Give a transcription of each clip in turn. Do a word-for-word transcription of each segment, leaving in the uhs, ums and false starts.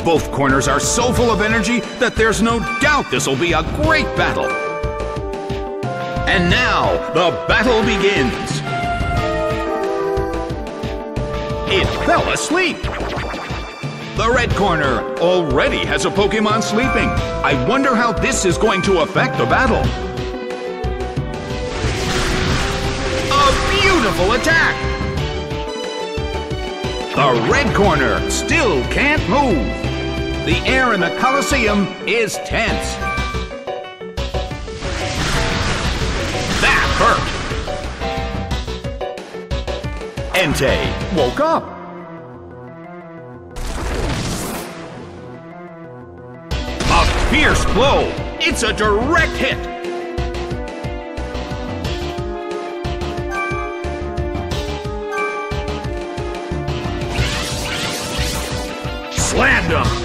Both corners are so full of energy that there's no doubt this will be a great battle. And now, the battle begins. It fell asleep. The red corner already has a Pokémon sleeping. I wonder how this is going to affect the battle. A beautiful attack! The red corner still can't move. The air in the Colosseum is tense. That hurt. Entei woke up. A fierce blow. It's a direct hit. Slammed him.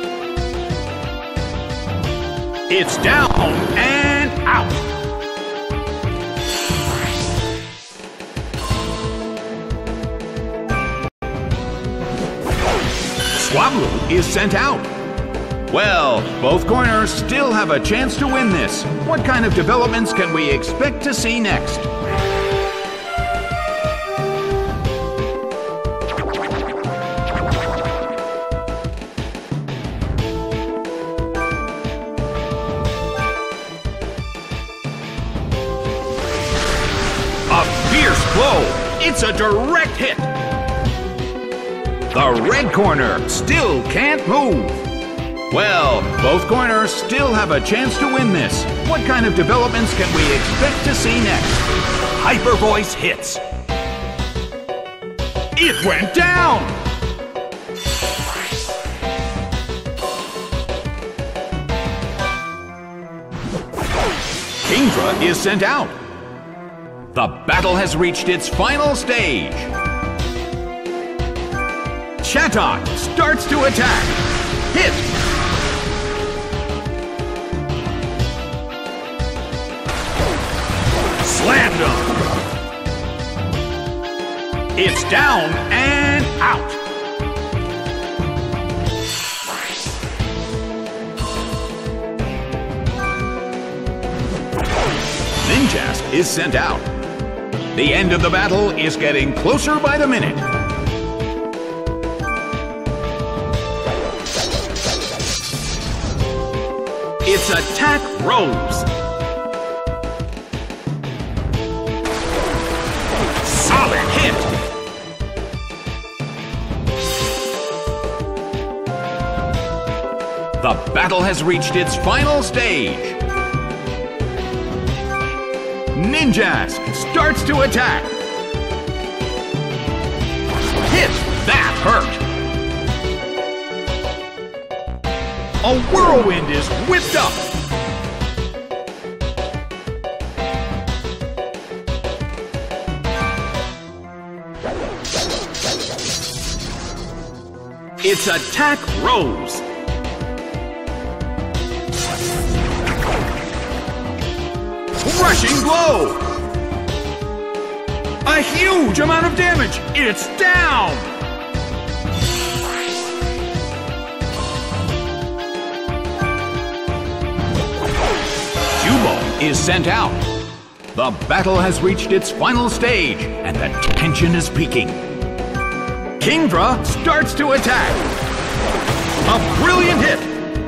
It's down and out. Swablu is sent out. Well, both corners still have a chance to win this. What kind of developments can we expect to see next? A fierce blow. It's a direct hit. The red corner still can't move. Well, both corners still have a chance to win this. What kind of developments can we expect to see next? Hyper Voice hits. It went down! Kingdra is sent out. The battle has reached its final stage. Chatot starts to attack. Hit! Slammed him! It's down and out. Ninjask is sent out. The end of the battle is getting closer by the minute. Its attack rose. Solid hit. The battle has reached its final stage. Ninjask starts to attack. Hit! That hurt. A whirlwind is whipped up. Its attack rose. Crushing blow! A huge amount of damage! It's down! Cubone is sent out. The battle has reached its final stage, and the tension is peaking. Kingdra starts to attack. A brilliant hit!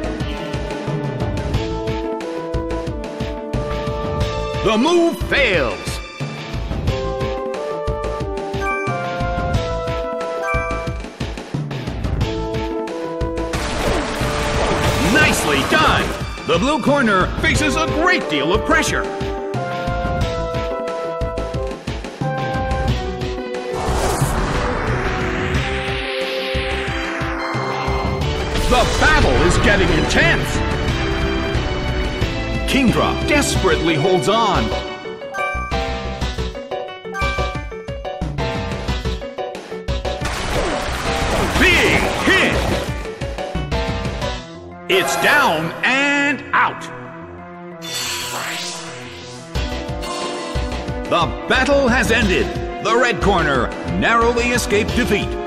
The move fails. Nicely done! The blue corner faces a great deal of pressure. The battle is getting intense. Kingdra desperately holds on. Big hit! It's down and out. The battle has ended. The red corner narrowly escaped defeat.